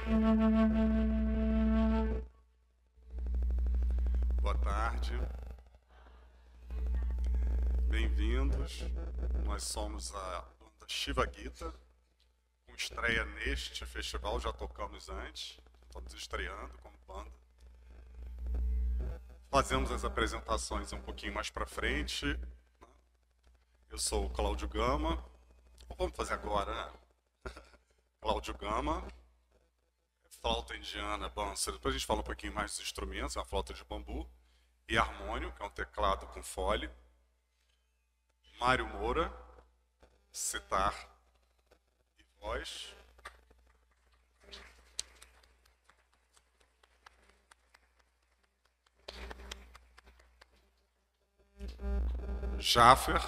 Boa tarde, bem-vindos. Nós somos a banda Shiva Gita, com estreia neste festival, já tocamos antes, estamos estreando como banda. Fazemos as apresentações um pouquinho mais para frente. Eu sou o Cláudio Gama. Vamos fazer agora, né? Cláudio Gama, flauta indiana, bança. Depois a gente fala um pouquinho mais dos instrumentos, é uma flauta de bambu. E harmônio, que é um teclado com fole. Mário Moura, sitar e voz. Jaffer.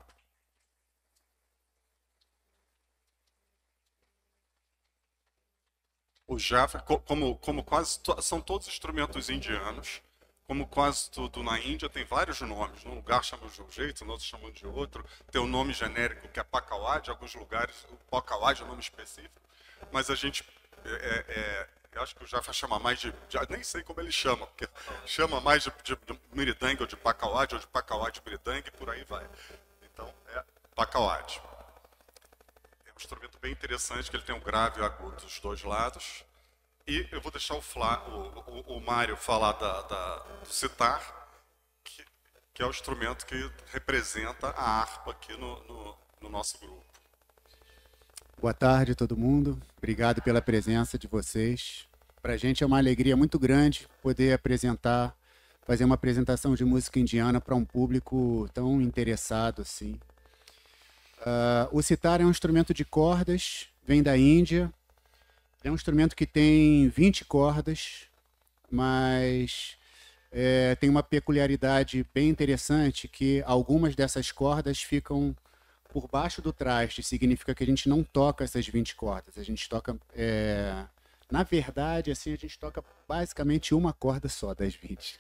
O Jaffer, como quase são todos instrumentos indianos, como quase tudo na Índia, tem vários nomes. Num lugar chamam de um jeito, no outro chamam de outro. Tem um nome genérico que é Pakawad, em alguns lugares o Pakawad é um nome específico. Mas a gente, eu acho que o Jaffer chama mais nem sei como ele chama, porque chama mais de Mridang ou de Pakawad, ou de Pakawad Mridang, e por aí vai. Então é Pakawad. É um instrumento bem interessante, que ele tem um grave e o agudo dos dois lados. E eu vou deixar o Mário falar do sitar, que é o instrumento que representa a harpa aqui no nosso grupo. Boa tarde, todo mundo. Obrigado pela presença de vocês. Para a gente é uma alegria muito grande poder fazer uma apresentação de música indiana para um público tão interessado assim. O sitar é um instrumento de cordas, vem da Índia. É um instrumento que tem 20 cordas, mas tem uma peculiaridade bem interessante, que algumas dessas cordas ficam por baixo do traste. Significa que a gente não toca essas 20 cordas. A gente toca, na verdade, assim, a gente toca basicamente uma corda só das 20.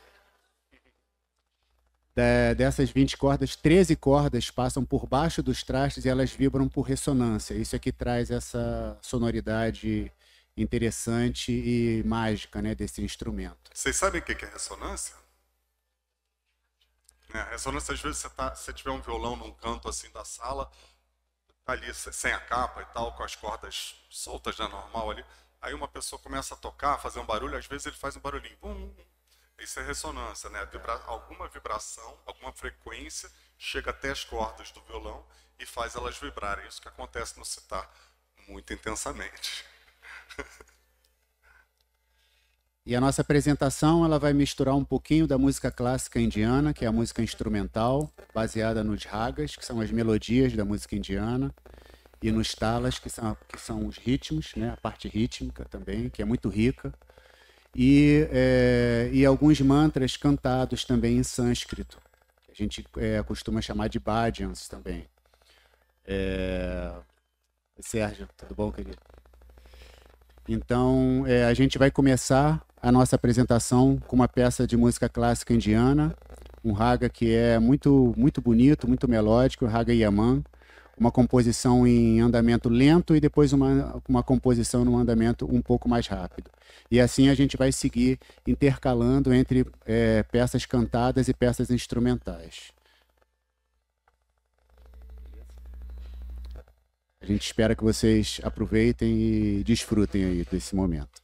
Dessas 20 cordas, 13 cordas passam por baixo dos trastes e elas vibram por ressonância. Isso é que traz essa sonoridade interessante e mágica, né, desse instrumento. Vocês sabem o que é ressonância? Ressonância, às vezes, você tiver um violão num canto assim da sala, tá ali sem a capa e tal, com as cordas soltas, né, normal ali. Aí uma pessoa começa a tocar, fazer um barulho, às vezes ele faz um barulhinho. Bum. Isso é ressonância, né? Alguma vibração, alguma frequência chega até as cordas do violão e faz elas vibrarem. Isso que acontece no sitar muito intensamente. E a nossa apresentação ela vai misturar um pouquinho da música clássica indiana, que é a música instrumental, baseada nos ragas, que são as melodias da música indiana, e nos talas, que são os ritmos, né? A parte rítmica também, que é muito rica. E alguns mantras cantados também em sânscrito, que a gente costuma chamar de bhajans também. Sérgio, tudo bom, querido? Então, a gente vai começar a nossa apresentação com uma peça de música clássica indiana, um raga que é muito, muito bonito, muito melódico, o Raga Yaman, uma composição em andamento lento e depois uma composição num andamento um pouco mais rápido. E assim a gente vai seguir intercalando entre peças cantadas e peças instrumentais. A gente espera que vocês aproveitem e desfrutem aí desse momento.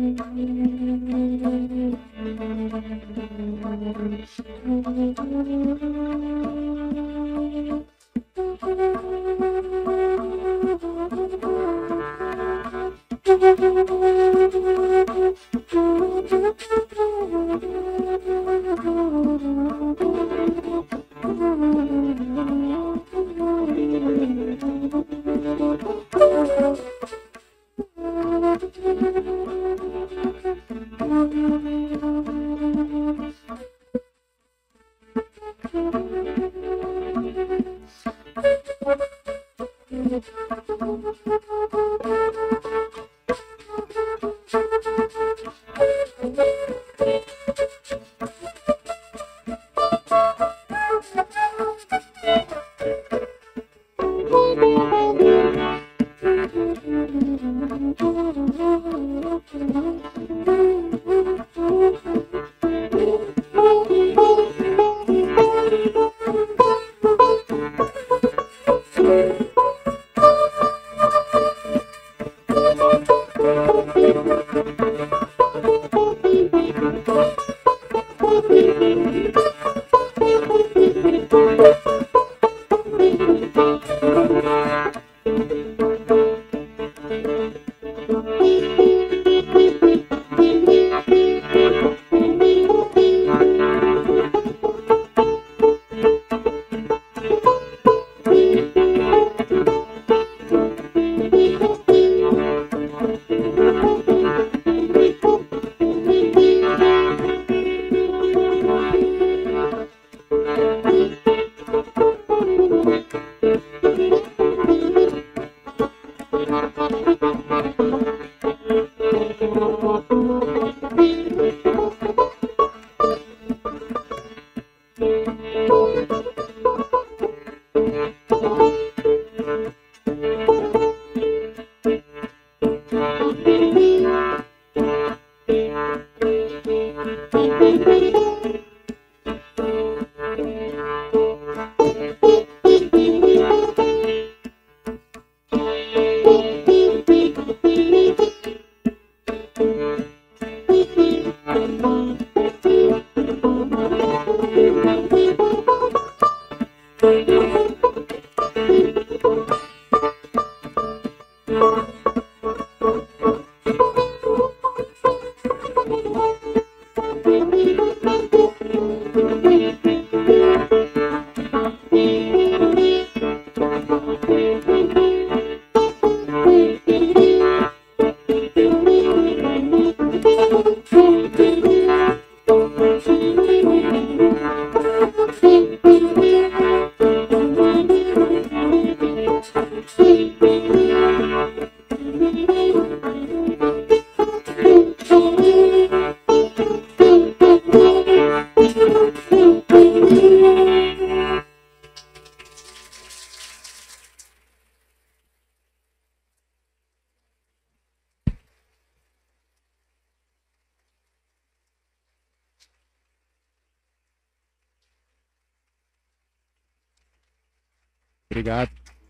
Obrigado.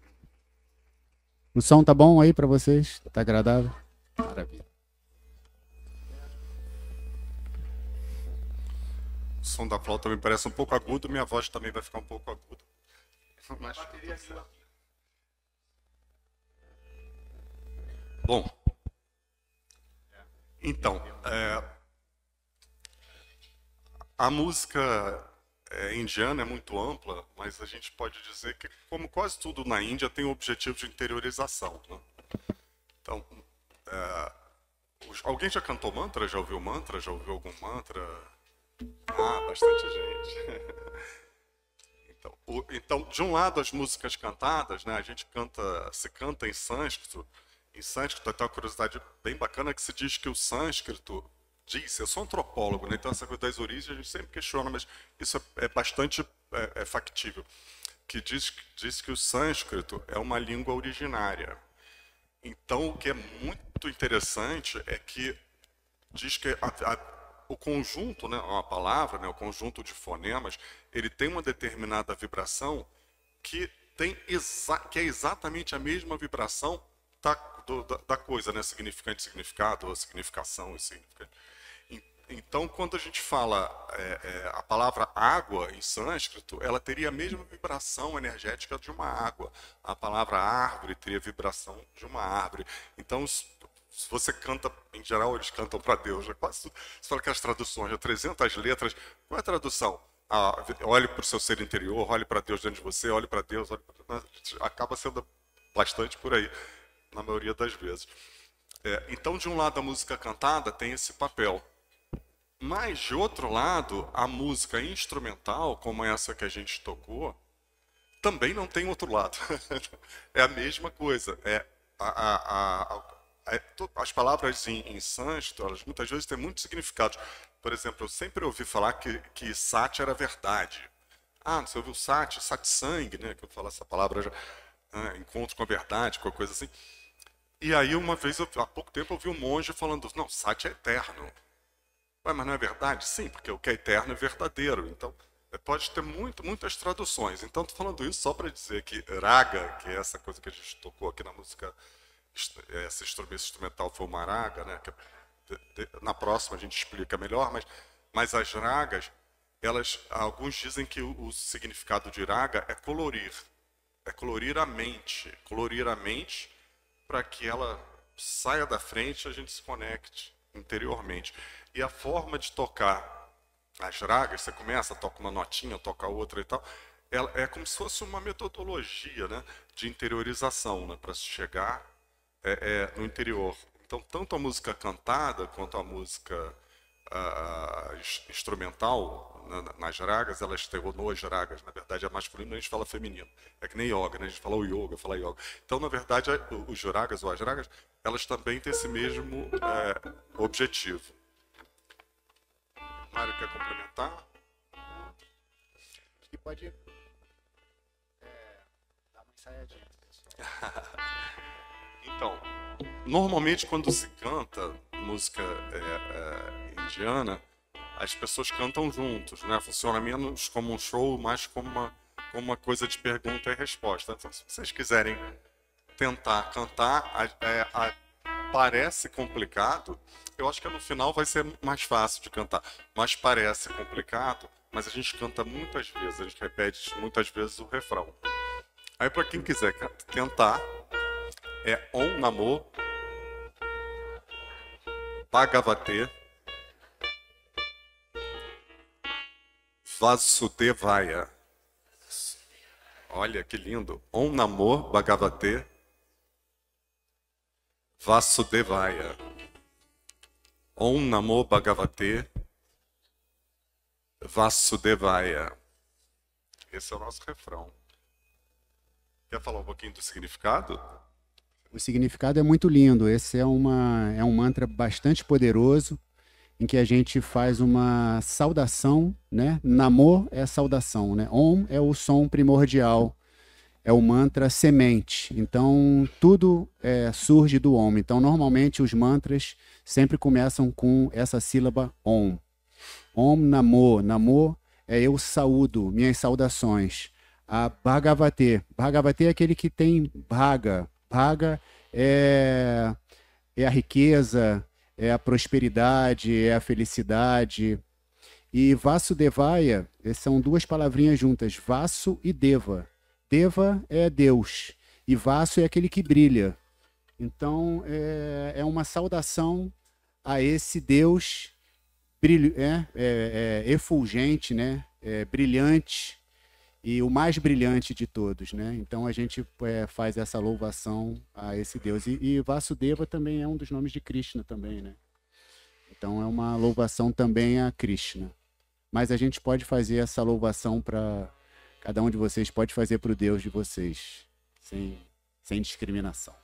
O som tá bom aí para vocês? Tá agradável? Maravilha. O som da flauta me parece um pouco agudo, minha voz também vai ficar um pouco aguda. Mas... Bom, então, a música indiana é muito ampla, mas a gente pode dizer que, como quase tudo na Índia, tem o objetivo de interiorização, né? Então, alguém já cantou mantra? Já ouviu mantra? Já ouviu algum mantra? Ah, bastante gente. Então, de um lado, as músicas cantadas, né, a gente se canta em sânscrito. Em sânscrito, tem uma curiosidade bem bacana que se diz que o sânscrito eu sou antropólogo, né, então essa coisa das origens a gente sempre questiona, mas isso é bastante factível, que diz que o sânscrito é uma língua originária. Então, o que é muito interessante é que diz que o conjunto, né, a palavra, né, o conjunto de fonemas, ele tem uma determinada vibração que é exatamente a mesma vibração da coisa, né? Significante, significado, ou significação e significante. Então, quando a gente fala a palavra água em sânscrito, ela teria a mesma vibração energética de uma água. A palavra árvore teria vibração de uma árvore. Então, se você canta, em geral, eles cantam para Deus. Quase tudo. Você fala que as traduções, 300 letras, qual é a tradução? Olhe para o seu ser interior, olhe para Deus dentro de você, olhe para Deus. Acaba sendo bastante por aí, na maioria das vezes. Então, de um lado, a música cantada tem esse papel. Mas, de outro lado, a música instrumental, como essa que a gente tocou, também não tem outro lado. É a mesma coisa. As palavras em sânscrito, elas muitas vezes têm muitos significados. Por exemplo, eu sempre ouvi falar que sati era verdade. Você ouviu sati? Satsang, né? Que eu falo essa palavra já. Encontro com a verdade, qualquer coisa assim. E aí, uma vez, há pouco tempo, eu ouvi um monge falando, não, sati é eterno. Mas não é verdade? Sim, porque o que é eterno é verdadeiro. Então, pode ter muitas traduções. Então, estou falando isso só para dizer que raga, que é essa coisa que a gente tocou aqui na música, esse instrumental foi uma raga, né? Na próxima a gente explica melhor, mas as ragas, alguns dizem que o significado de raga é colorir a mente para que ela saia da frente e a gente se conecte interiormente. E a forma de tocar as ragas, você começa, toca uma notinha, toca outra e tal, é como se fosse uma metodologia, né, de interiorização, né, para se chegar no interior. Então, tanto a música cantada quanto a música instrumental, nas ragas, elas têm nos ragas, na verdade é masculino, a gente fala feminino. É que nem yoga, né? A gente fala o yoga, fala yoga. Então, na verdade, os ragas ou as ragas, elas também têm esse mesmo objetivo. Mário, quer complementar? E pode dar uma ensaiadinha. Então, normalmente quando se canta música indiana, as pessoas cantam juntos, né? Funciona menos como um show, mais como uma coisa de pergunta e resposta. Então, se vocês quiserem tentar cantar, parece complicado. Eu acho que no final vai ser mais fácil de cantar, mas parece complicado. Mas a gente canta muitas vezes, a gente repete muitas vezes o refrão. Aí, para quem quiser tentar, é Om Namo Bhagavate Vasudevaya. Olha que lindo. Om Namo Bhagavate Vasudevaya. Om Namo Bhagavate Vasudevaya. Esse é o nosso refrão. Quer falar um pouquinho do significado? O significado é muito lindo. Esse é um mantra bastante poderoso, em que a gente faz uma saudação, né? Namo é saudação, né? Om é o som primordial, é o mantra semente. Então, tudo surge do Om. Então, normalmente, os mantras sempre começam com essa sílaba Om. Om Namo. Namo é eu saúdo, minhas saudações. A Bhagavate. Bhagavate é aquele que tem Bhaga. Bhaga é a riqueza, é a prosperidade, é a felicidade. E Vasudevaya, são duas palavrinhas juntas, Vasu e Deva. Deva é Deus e Vasu é aquele que brilha. Então, é uma saudação a esse Deus efulgente, né? Brilhante e o mais brilhante de todos, né? Então, a gente faz essa louvação a esse Deus. E Vasudeva também é um dos nomes de Krishna também, né? Então, é uma louvação também a Krishna. Mas a gente pode fazer essa louvação para... Cada um de vocês pode fazer para o Deus de vocês, sem discriminação.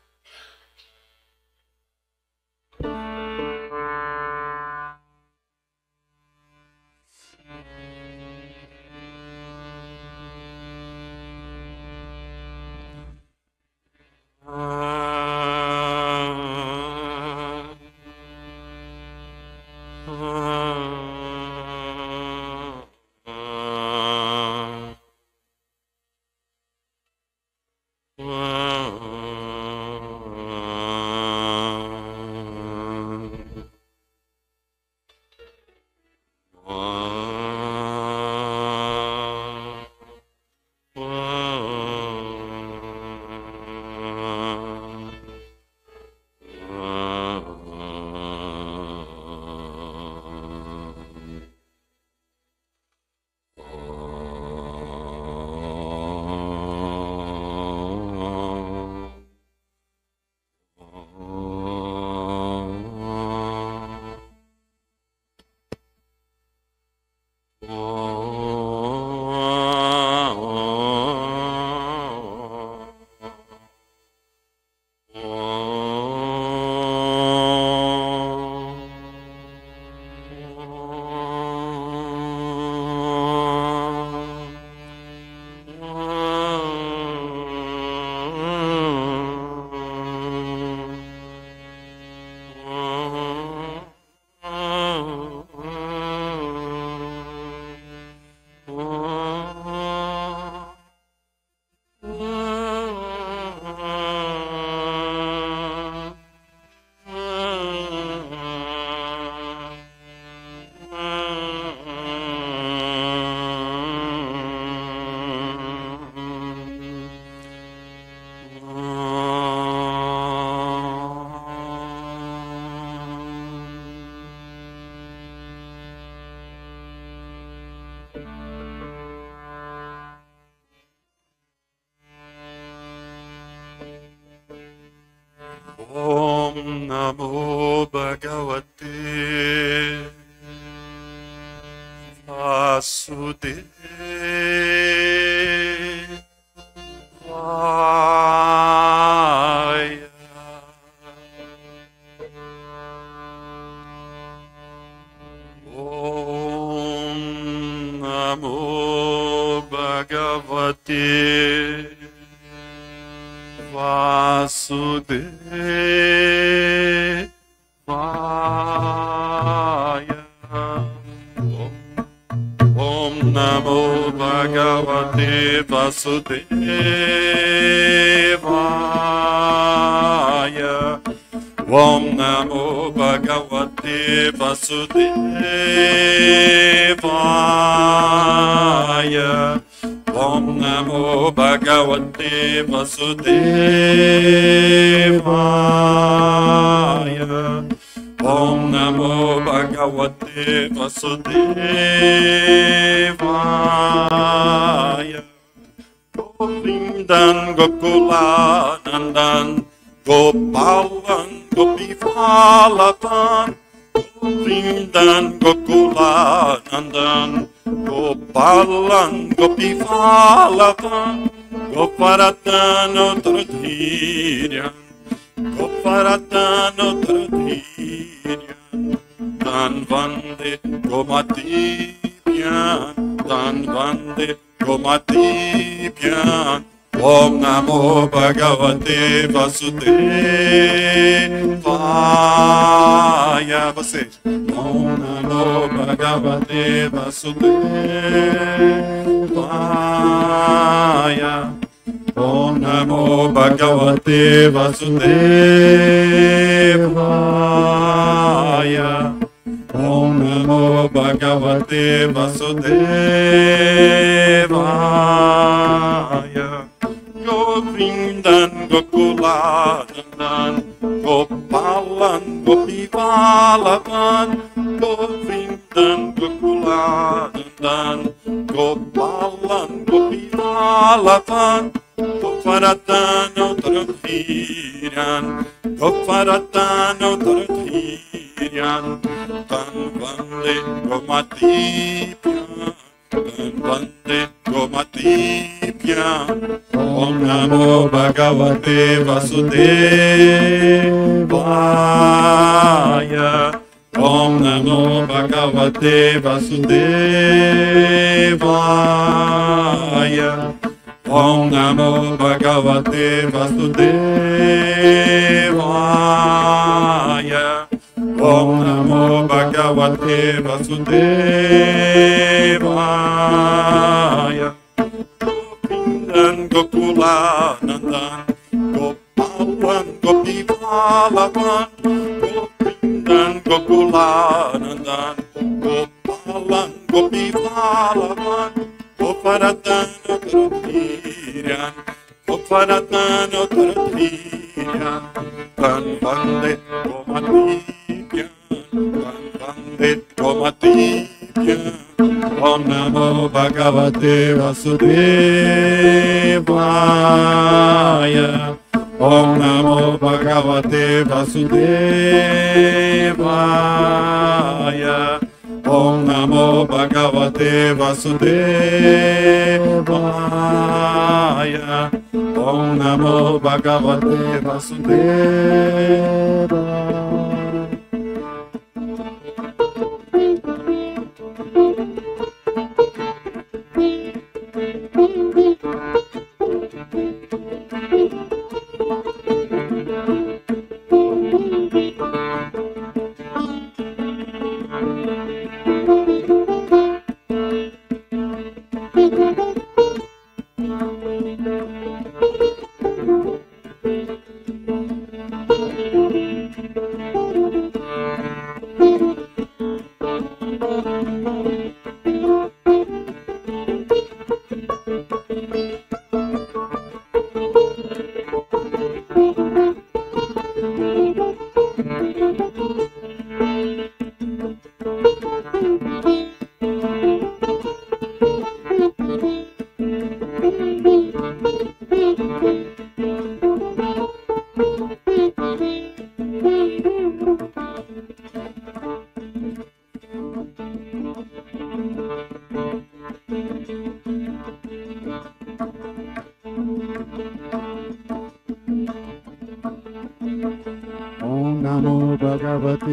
Namo Bhagavate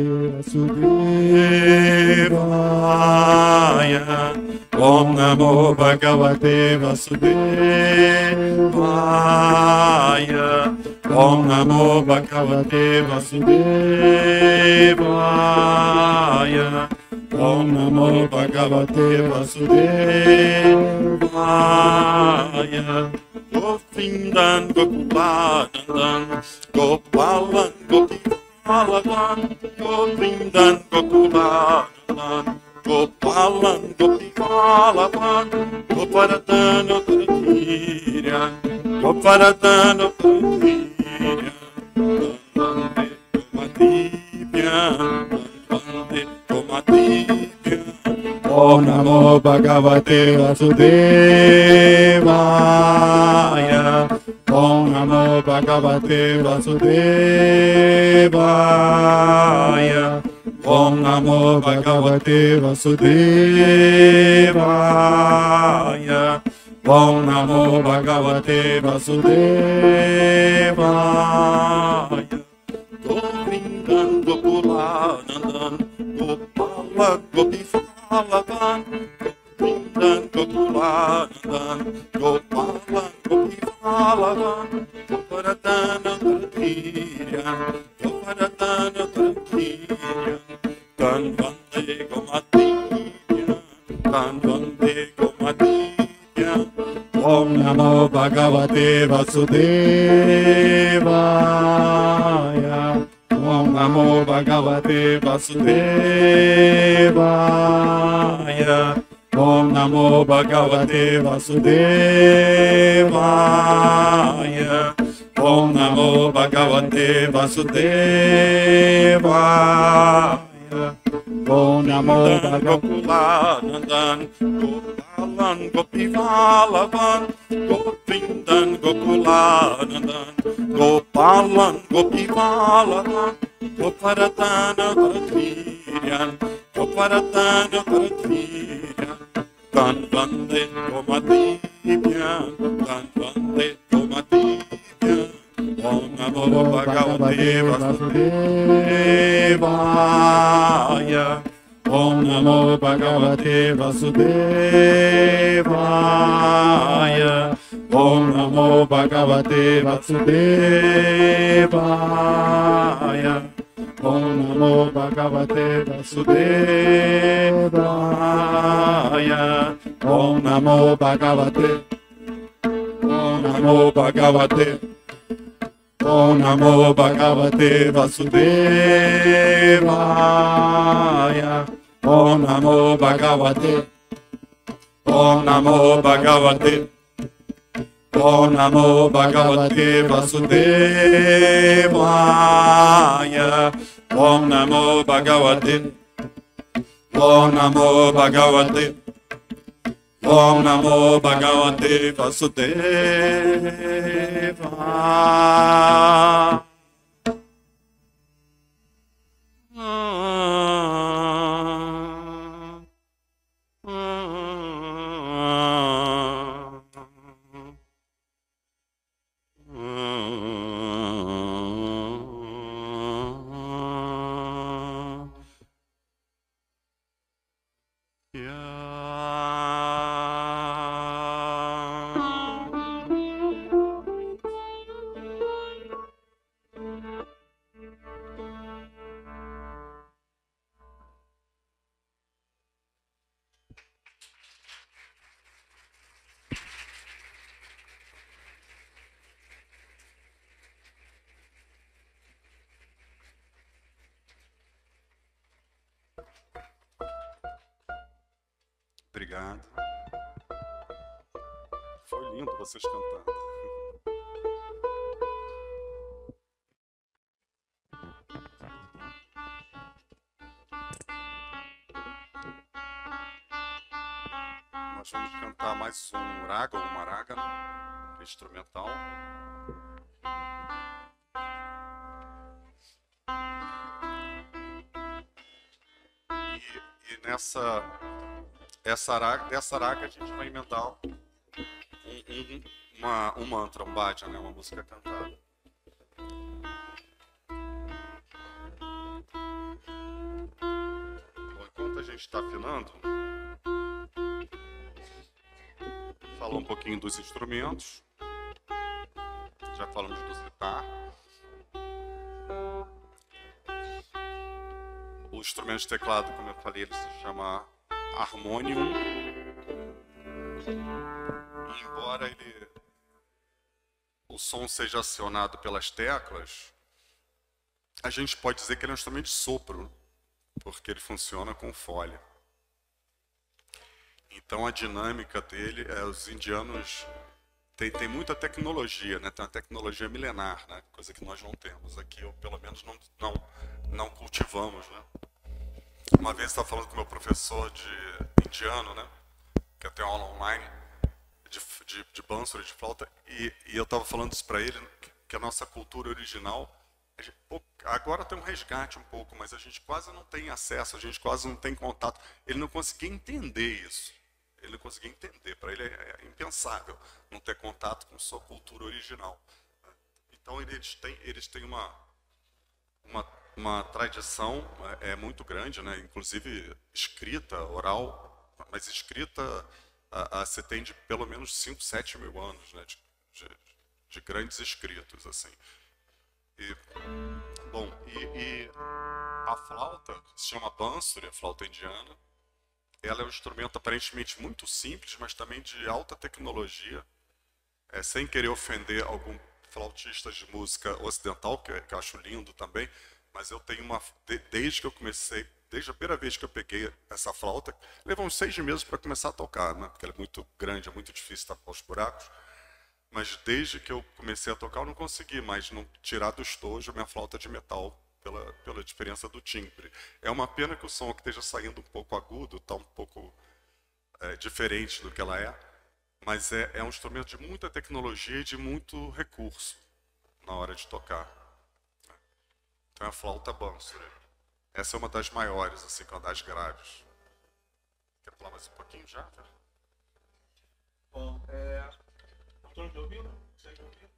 Vasudevaya. Om Namo Bhagavate Vasudevaya. Om Namo Bhagavate Vasudevaya. Om Namo Bhagavate Vasudevaya. Govindan Gokulanandan Gopalan Gopalalan Govindan Gokulanandan Gopalan Gopalalan Goparadano Tiriran Goparadano Tiriran Vande Gomatibyan Vande Gomatibyan. Om Namo Bhagavate Vasudevaya. Om Namo Bhagavate Vasudevaya. Om Namo Bhagavate Vasudevaya. Om Namo Bhagavate Vasudevaya. Govindan Gokulanandan Gopalan Gopalalan Govindan Gokulanandan Gopalan Gopalalan Goparadana Tiriran Goparadana Tiriran Tan Vande Gomatibyan Tan Vande Gomatibyan. Om Namo Bhagavate Vasudevaya. Om Namo Bhagavate Vasudevaya. Om Namo Bhagavate Vasudevaya. Om Namo Bhagavate Vasudevaya. Om Namo Gokulanandan Gopalan Gopivalavan Govindan Gokulanandan Gopalan Gopivalavan Goparadana Tiriran Goparadana Tiriran Tan Vande Gomatibyan Tan Vande Gomatibyan. Om Namo Bhagavate Vasudevaya. Om Namo Bhagavate Vasudevaya. Om Namo Bhagavate Vasudevaya. Om Namo Bhagavate Vasudevaya. Om Namo Bhagavate. Om Namo Bhagavate. Om Namo Bhagavate Vasudevaya. Om Namo Bhagavate. Om Namo Bhagavate. Om Namo Bhagavate Vasudevaya. Om Namo Bhagavate. Om Namo Bhagavate. Om Namo Bhagavate Vasudevaya. Obrigado. Foi lindo vocês cantando. Nós vamos cantar mais um raga ou uma raga, instrumental. E dessa raga a gente vai emendar um mantra, um bhajan, né? Uma música cantada. gente está afinando, falar um pouquinho dos instrumentos. Já falamos do sitar. O instrumento de teclado, como eu falei, ele se chama harmonium. E embora o som seja acionado pelas teclas, a gente pode dizer que ele é um instrumento de sopro, porque ele funciona com folha. Então a dinâmica dele, os indianos tem muita tecnologia, né? Tem uma tecnologia milenar, né? Coisa que nós não temos aqui, ou pelo menos não cultivamos, né? Uma vez eu estava falando com meu professor de indiano, né? Que eu tenho aula online de bansuri, de flauta, e eu estava falando isso para ele, que a nossa cultura original, agora tem um resgate um pouco, mas a gente quase não tem acesso, a gente quase não tem contato. Ele não conseguia entender isso. Ele não conseguia entender. Para ele é impensável não ter contato com sua cultura original. Então eles têm uma tradição muito grande, né? Inclusive escrita, oral, mas escrita você tem de pelo menos 5, 7 mil anos, né? De grandes escritos, assim. E a flauta, que se chama bansuri, a flauta indiana, ela é um instrumento aparentemente muito simples, mas também de alta tecnologia, sem querer ofender algum flautista de música ocidental, que eu acho lindo também, mas eu tenho desde que eu comecei, desde a primeira vez que eu peguei essa flauta, levou uns 6 meses para começar a tocar, né? Porque ela é muito grande, é muito difícil tapar os buracos. Mas desde que eu comecei a tocar, eu não consegui mais não tirar do estojo a minha flauta de metal, pela diferença do timbre. É uma pena que o som aqui esteja saindo um pouco agudo, está um pouco diferente do que ela é, mas é um instrumento de muita tecnologia e de muito recurso na hora de tocar. Então é a flauta bansuri. Essa é uma das maiores, assim, com das graves. Quer falar mais um pouquinho já? Bom, estão me ouvindo? Consegue ouvir?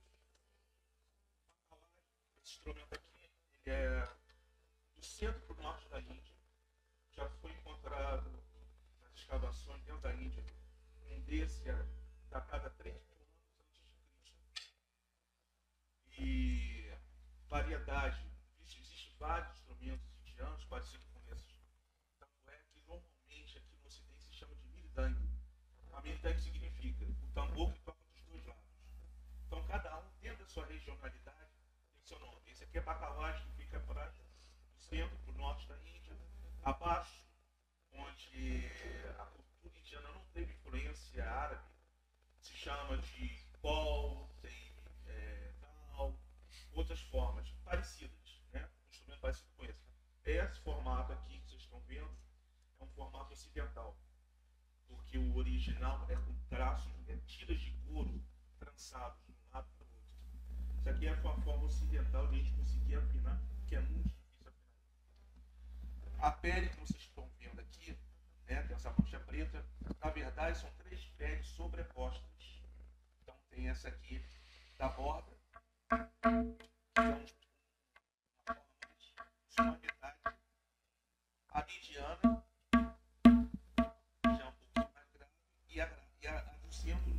Esse instrumento aqui, ele é do centro para o norte da Índia. Já foi encontrado nas escavações dentro da Índia. Um desse é datado a 3 mil anos antes de Cristo. E variedade. Existem vários instrumentos indianos parecidos com esses. Tanto é que normalmente aqui no Ocidente se chama de miridang. A miridang significa o tambor que toca dos dois lados. Então cada um, dentro da sua regionalidade, tem seu nome. Esse aqui é Bacalhau, que fica para o centro, para o norte da Índia. Abaixo, onde a cultura indiana não teve influência árabe, se chama de bol, tem dal, outras formas parecidas, né? Um instrumento parecido com esse. Esse formato aqui que vocês estão vendo é um formato ocidental, porque o original é com traços, tiras de couro trançados de um lado para o outro. Isso aqui é uma forma ocidental de a gente conseguir afinar, que é muito difícil afinar. A pele que vocês estão vendo aqui, né, tem essa mancha preta, na verdade são 3 peles sobrepostas. Então tem essa aqui da borda, que é uma forma mais metade. A mediana já é um pouquinho mais grave, e a do centro,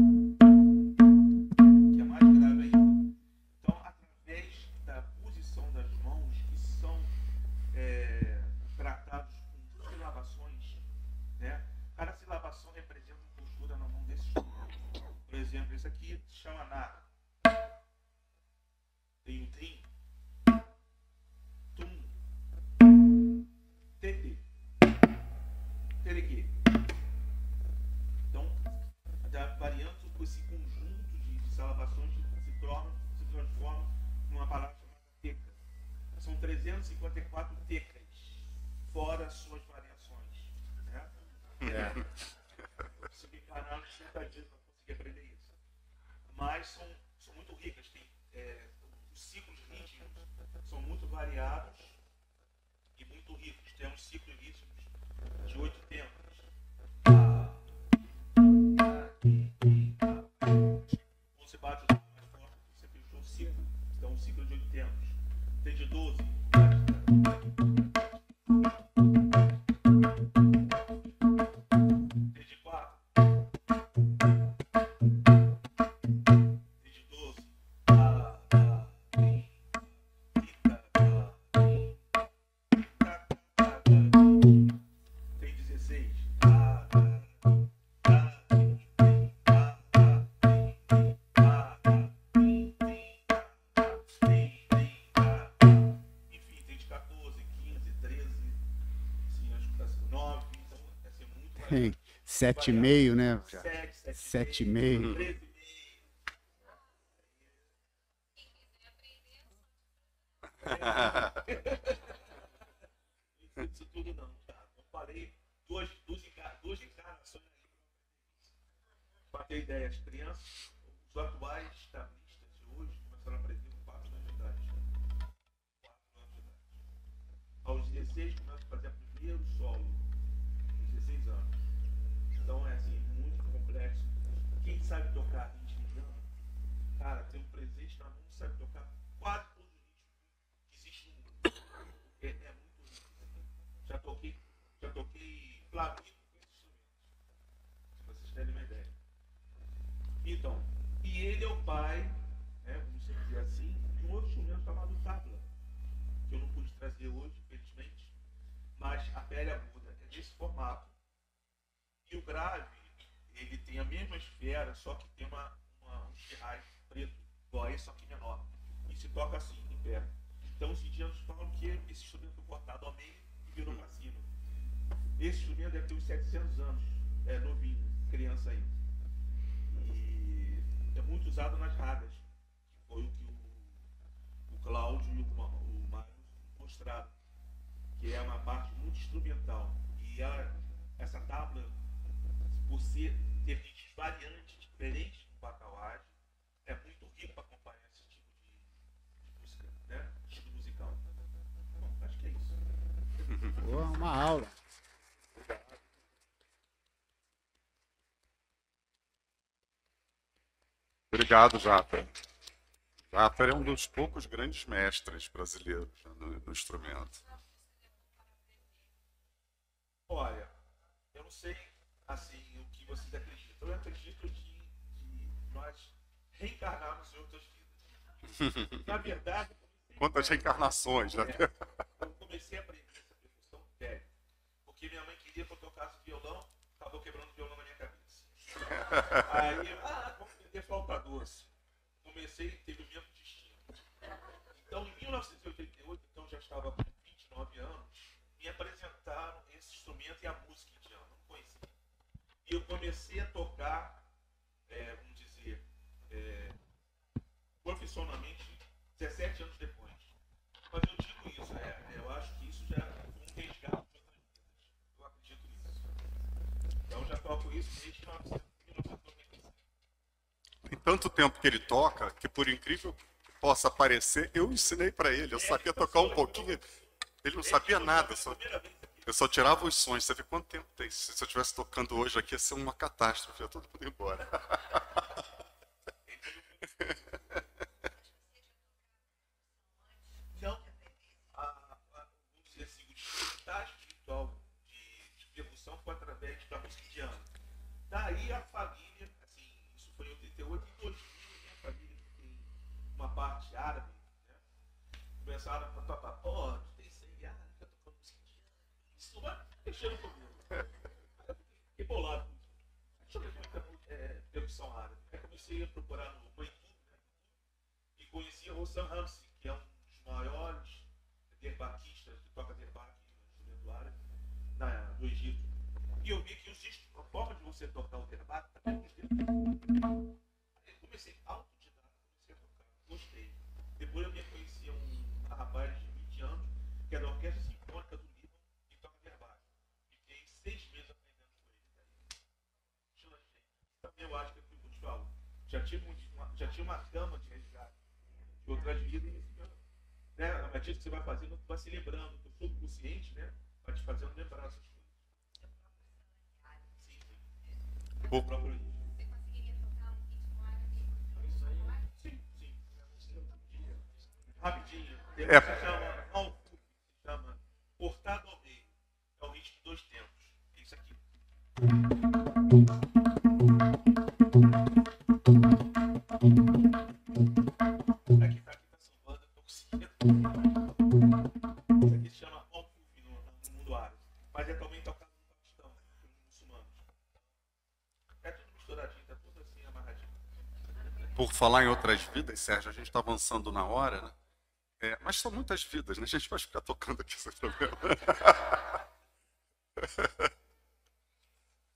que é mais grave ainda. Então, através da posição das mãos, que são tratados com silabações, né? Cada silabação representa uma postura na mão desse instrumento. Por exemplo, esse aqui se chama nada. Tem o trim, tum, tete, terequê. Então, variando com esse conjunto de silabações se transforma numa palavra chamada teca. São 354 tecas, fora as suas variações, né? Se me encarnar 60 dias para conseguir aprender isso. Mas são muito ricas, tem os ciclos rítmicos são muito variados e muito ricos. Temos ciclos rítmicos de 8 tempos. Você bate o mais forte, você fechou o ciclo. Então, um ciclo de 8 tempos. Tem de 12. Tem 7,5, né? 7,5. 13,5. Isso tudo não, tá? Eu falei duas encarnações aí. Para ter ideia, as crianças, os atuais tablistas de hoje começaram a aprender com 4 anos de idade. 4 anos de idade. Aos 16 começam a fazer primeiro solo. 16 anos. Então é assim, muito complexo. Quem sabe tocar ritmo indiano, cara, tem um presente na mão, sabe tocar quase todo o ritmo que existe no mundo. É muito rico. Já toquei flamenco com esses instrumentos. Se vocês terem uma ideia. Então, e ele é o pai, né, vamos dizer assim, de um outro instrumento chamado tabla, que eu não pude trazer hoje, infelizmente, mas a pele aguda é desse formato. E o grave, ele tem a mesma esfera, só que tem um serrais preto, igual a esse, só que menor. E se toca assim, em pé. Então os indianos falam que esse instrumento foi cortado ao meio e virou para cima. Esse instrumento deve ter uns 700 anos, é novinho, criança ainda. E é muito usado nas ragas, que foi o que o Cláudio e o Mário mostraram, que é uma parte muito instrumental. E essa tábua, por ter ritmos variantes, diferentes do bacalhau, é muito rico para acompanhar esse tipo de música, né? Estilo musical. Bom, acho que é isso. Boa, uma aula. Obrigado, Japa. Japa é um dos poucos grandes mestres brasileiros, né, no instrumento. Olha, eu não sei assim o que vocês acreditam. Eu acredito de nós reencarnarmos em outras vidas. Na verdade, Quantas reencarnações, né? eu comecei a aprender essa percussão velho, porque minha mãe queria que eu tocasse violão, acabou quebrando o violão na minha cabeça. Aí, vamos aprender flauta doce. Comecei e teve o mesmo destino. Então, em 1988, então já estava com 29 anos, me apresentaram esse instrumento e a música indiana, não conhecia. E eu comecei a tocar, vamos dizer, profissionalmente 17 anos depois. Mas eu digo isso, eu acho que isso já é um resgate de outras vidas. Eu acredito nisso. Então já toco isso desde 1995. Tem tanto tempo que ele toca que, por incrível que possa parecer, eu ensinei para ele. Eu sabia tocar um pouquinho. Ele não sabia nada. Eu só tirava os sons. Você vê quanto tempo tem? Se eu estivesse tocando hoje aqui, ia ser uma catástrofe. Ia todo mundo embora. Então, vamos dizer assim, o estágio espiritual de percussão foi através da música indiana. Daí a família, assim, isso foi em 88, em 2000, minha família que tem uma parte árabe, né? Começaram a tocar, pô, tu tem 100 anos, já tocando música indiana. Isso vai mexendo comigo. Eu fiquei bolado com isso. Deixa eu ver muita percussão árabe. Aí comecei a procurar no YouTube, né? E conheci o Hossein Hamsi, que é um dos maiores derbaquistas que toca derbaque no instrumento árabe do Egito. E eu vi que a forma de você tocar o derbaque também nos dedos. Aí comecei autodidata, comecei a tocar, gostei. Depois eu me conheci um rapaz de 20 anos, que é da Orquestra Sinfônica do Líbano, e toca derbaque. Fiquei 6 meses aprendendo com ele. Também eu acho que é o que eu te falo. Já tinha uma gama de resgate de outras vidas, né? A medida que você vai fazendo, você vai se lembrando. O subconsciente, né? Vai te fazendo lembrar essas coisas. Sim, sim. O próprio ritmo. Você conseguiria tocar um ritmo árabe? Sim, sim. Rapidinho. Tem É. que se chama Alfu, se chama Cortado ao Meio. É o ritmo de 2 tempos. É isso aqui. Aqui tá sambando, eu tô conseguindo. Isso aqui se chama Alfu no mundo árabe. Mas é também tocado no Paquistão, pelos muçulmanos. É tudo misturadinho, tá tudo assim amarradinho. Por falar em outras vidas, Sérgio, a gente está avançando na hora, né? Mas são muitas vidas, né? A gente vai ficar tocando aqui sem problema.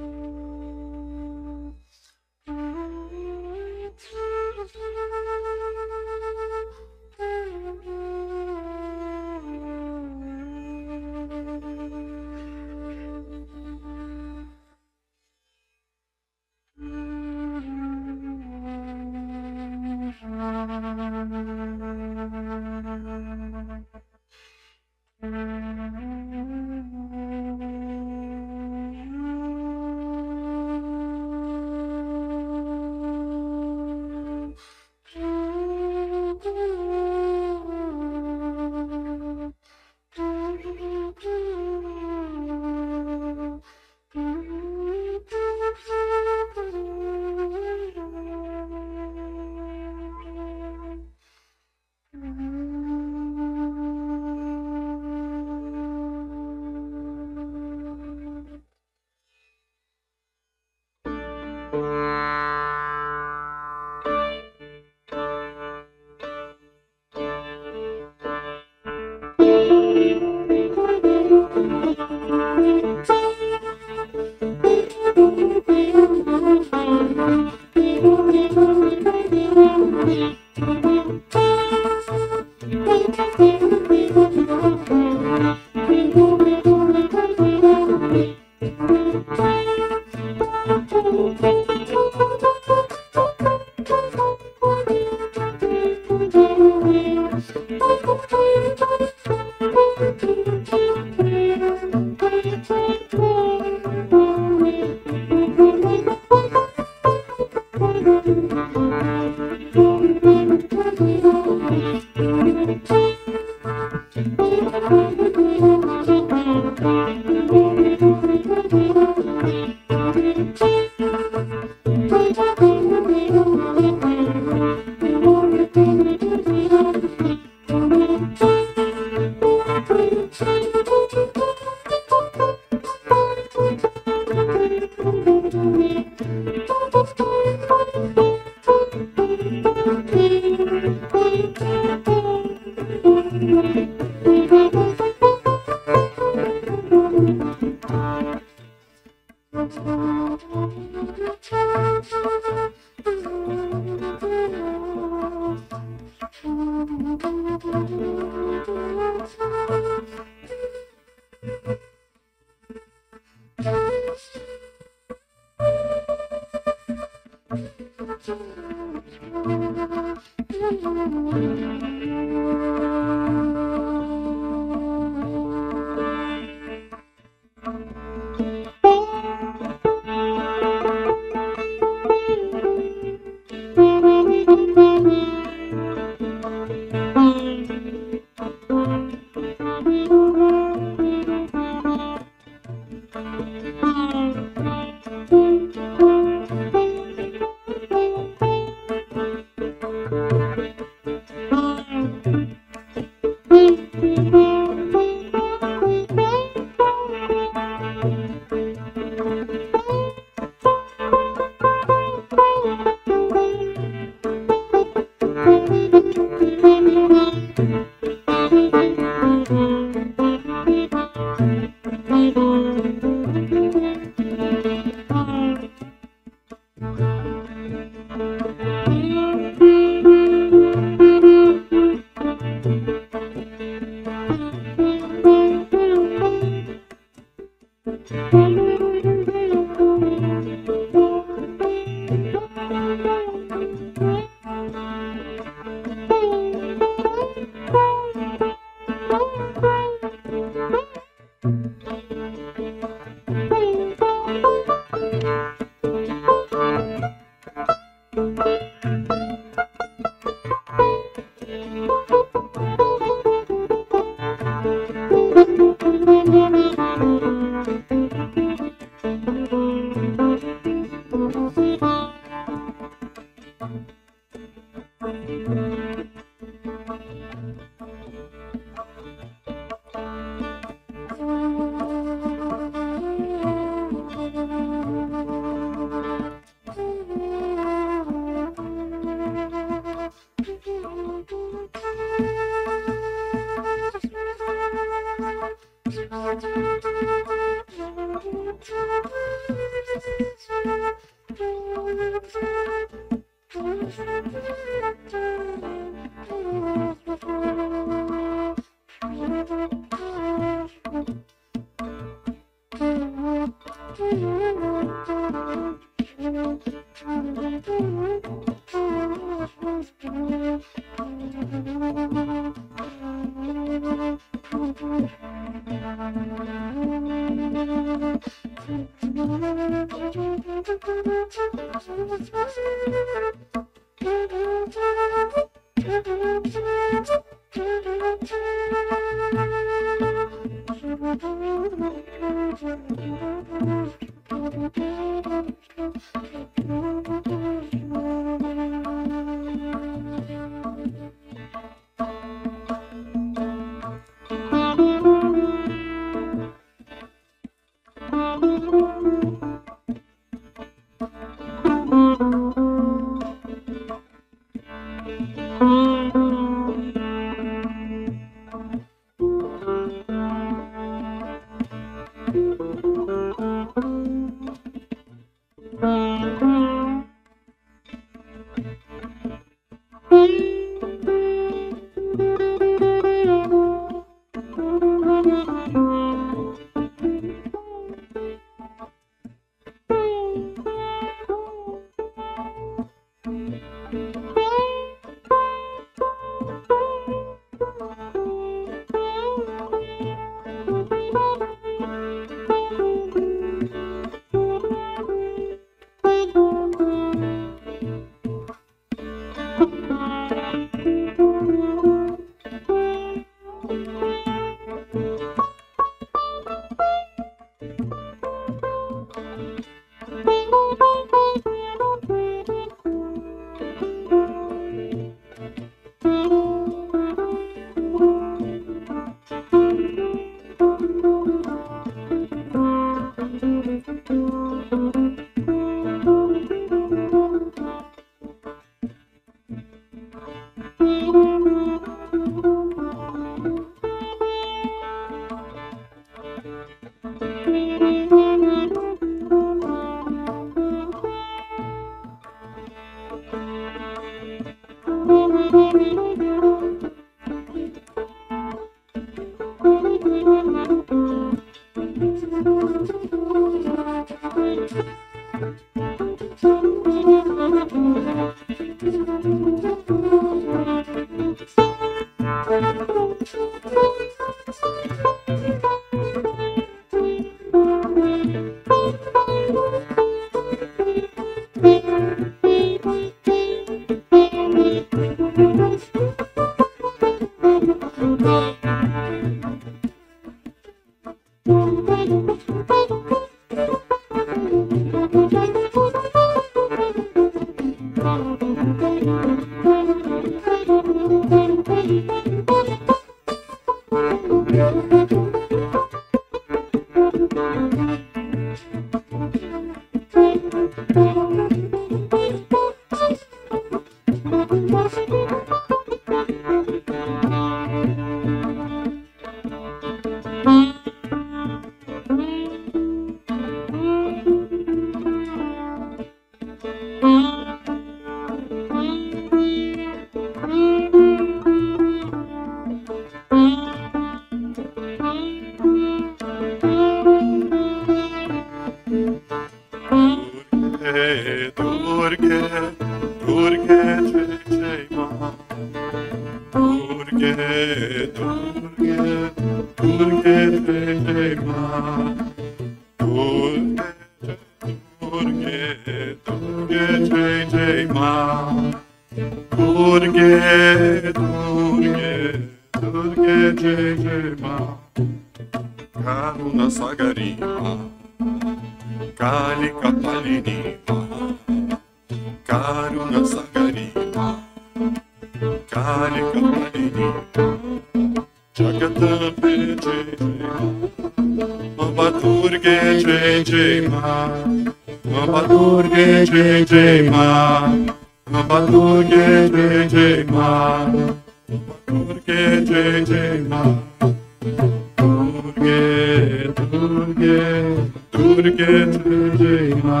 Durge, Durge, Durge Jai Ma.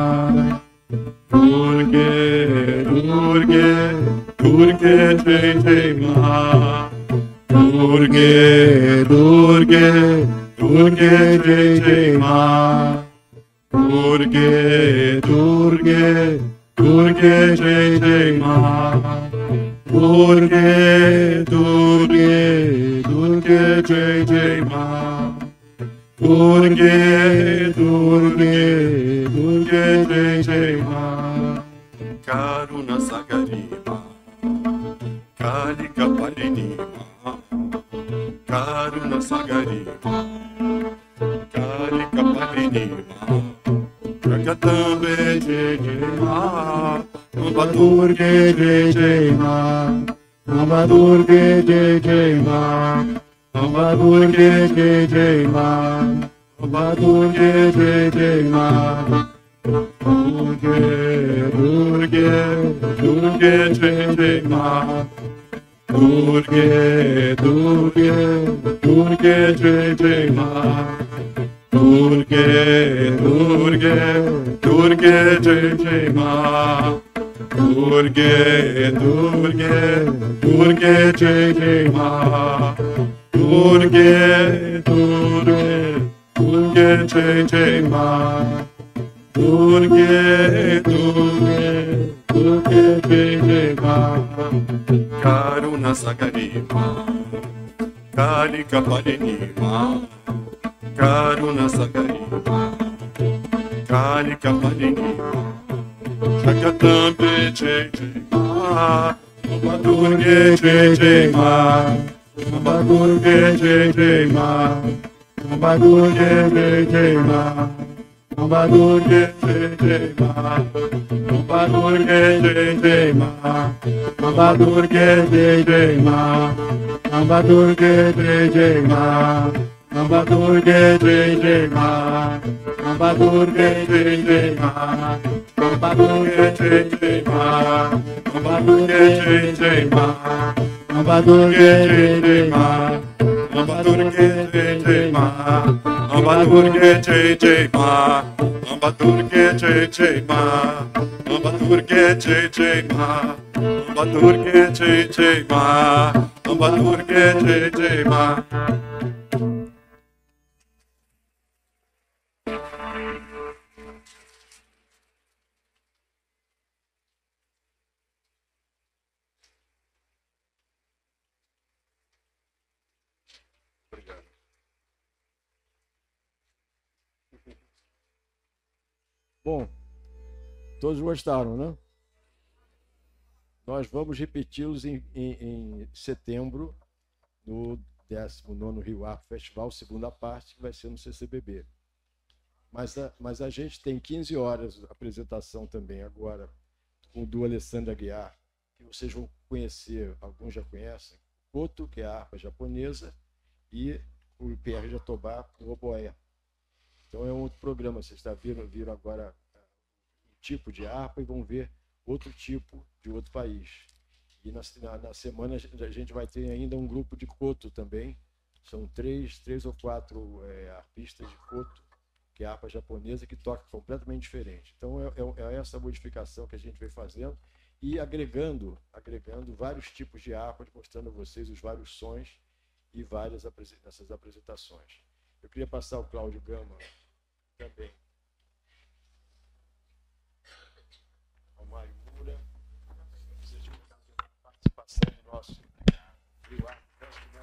Durge, Durge, Durge Jai Jai Ma. Durge, Durge, Durge Jai Jai Ma. Durge, Durge, Durge Jai Jai Ma. Durge, Durge, Durge Jai Jai Ma. Durge, Durge, Durge Jai Jai Ma. Karuna Sagarima, Kalika Palinima. Karuna Sagarima, Kalika Palinima. Jagatambe Jai Jai Ma. Amba Durge Jai Jai Ma. Amba Durge Jai Jai Ma. Amba Durge Jai Jai Ma. Amba Durge Jai Jai Ma. Durge, Durge, Durge Jai Jai Ma. Durge, Durge, Durge Jai Jai Ma. Durge, Durge, Durge Jai Jai Ma. Durge, Durge, Durge Jai Jai Ma. Durge, Durge, Durge Jai Jai Ma. Durge, Durge, Durge Jai Jai Ma. Karuna Sagarima, Kalika Palinima. Karuna Sagarima, Kalika Palinima. Jagatambe Jai Jai Ma. Amba Durge Jai Jai Ma. Amba Durge Jai Jai Ma. Amba Durge Jai Jai Ma. Amba Durge Jai Jai Ma. Amba Durge Jai Jai Ma. Amba Durge Jai Jai Ma. Amba Durge Jai Jai Ma. Amba Durge Jai Jai Ma. Amba Durge Jai Jai Ma. Amba Durge Jai Jai Ma. Amba Durge Jai Jai Ma. Amba Durge Jai Jai Ma. Amba Durge Jai Jai Ma. Amba Durge Jai Jai Ma. Amba Durge Jai Jai Ma. Amba Durge Jai Jai Ma. Amba Durge Jai Jai Ma. Amba Durge Jai Jai Ma. Bom, todos gostaram, né? Nós vamos repeti-los em setembro, no 19º Rio Arte Festival, segunda parte, que vai ser no CCBB. Mas a gente tem 15 horas de apresentação também agora, com o do Alessandro Aguiar, que vocês vão conhecer, alguns já conhecem, Koto, que é a harpa japonesa, e o Pierre Jatobá, o oboé. Então é um outro programa, vocês viram agora um tipo de harpa e vão ver outro tipo de outro país. E na semana a gente vai ter ainda um grupo de koto também, são três ou quatro arpistas de koto, que é a harpa japonesa, que toca completamente diferente. Então é essa modificação que a gente vem fazendo e agregando vários tipos de harpa, mostrando a vocês os vários sons e várias nessas apresentações. Eu queria passar o Cláudio Gama também. Ao Mário Moura. Vocês de participação do nosso Rio Arte Festival.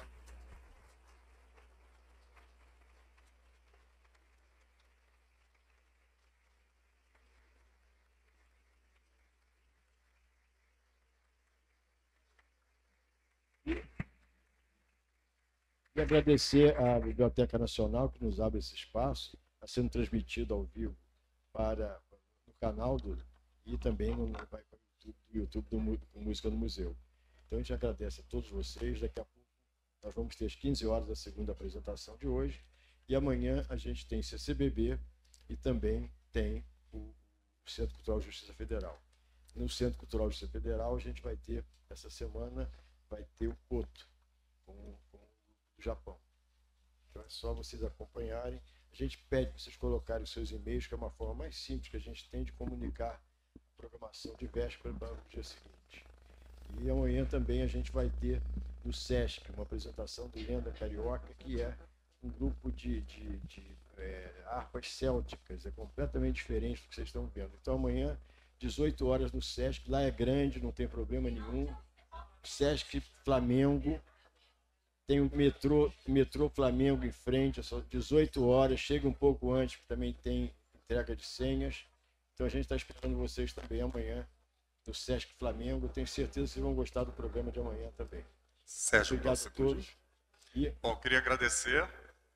E agradecer à Biblioteca Nacional que nos abre esse espaço, está sendo transmitido ao vivo para o canal e também no YouTube do Música no Museu. Então a gente agradece a todos vocês. Daqui a pouco nós vamos ter às 15 horas a segunda apresentação de hoje e amanhã a gente tem CCBB e também tem o Centro Cultural de Justiça Federal. No Centro Cultural de Justiça Federal a gente vai ter, essa semana, vai ter o Koto, com do Japão. Então é só vocês acompanharem. A gente pede para vocês colocarem os seus e-mails, que é uma forma mais simples que a gente tem de comunicar programação de véspera para o dia seguinte. E amanhã também a gente vai ter no SESC uma apresentação do Lenda Carioca, que é um grupo de harpas célticas, é completamente diferente do que vocês estão vendo. Então amanhã, 18 horas no SESC, lá é grande, não tem problema nenhum. SESC Flamengo, tem o metrô Flamengo em frente, são 18 horas, chega um pouco antes, porque também tem entrega de senhas. Então a gente está esperando vocês também amanhã no SESC Flamengo. Tenho certeza que vocês vão gostar do programa de amanhã também. Sérgio, Obrigado você a todos. E Bom, queria agradecer.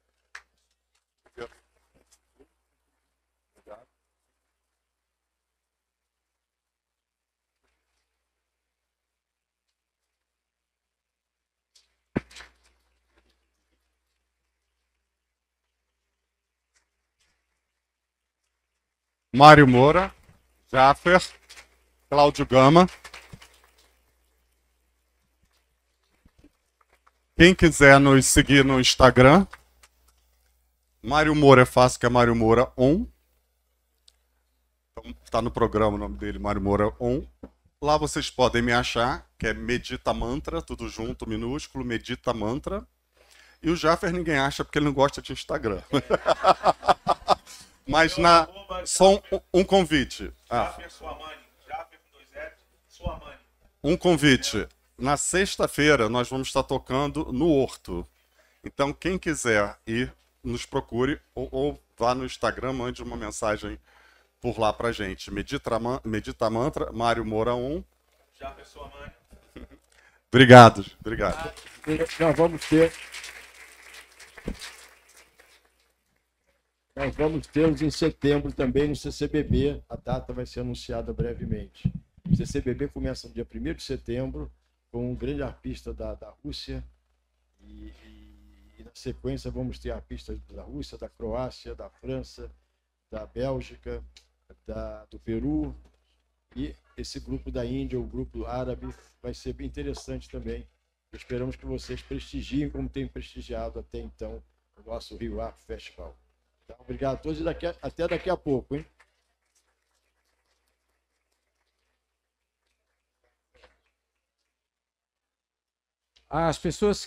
Mário Moura, Jaffer, Cláudio Gama. Quem quiser nos seguir no Instagram, Mário Moura é fácil, que é Mário Moura On. Está no programa o nome dele, Mário Moura On. Lá vocês podem me achar, que é Medita Mantra, tudo junto, minúsculo, Medita Mantra. E o Jaffer ninguém acha porque ele não gosta de Instagram. Mas só um convite. Jaffer, sua mãe. Jaffer com 2 F, sua mãe. Um convite. Na sexta-feira nós vamos estar tocando no Horto. Então quem quiser ir, nos procure ou vá no Instagram, mande uma mensagem por lá pra gente. Medita Mantra, Mário Moura 1. Jaffer, sua mãe. Obrigado. Nós vamos tê-los em setembro também no CCBB. A data vai ser anunciada brevemente. O CCBB começa no dia 1º de setembro, com um grande arpista da Rússia. E na sequência vamos ter arpistas da Rússia, da Croácia, da França, da Bélgica, do Peru. E esse grupo da Índia, o grupo árabe, vai ser bem interessante também. Esperamos que vocês prestigiem como têm prestigiado até então o nosso Rio Art Festival. Então, obrigado a todos e até daqui a pouco, hein? As pessoas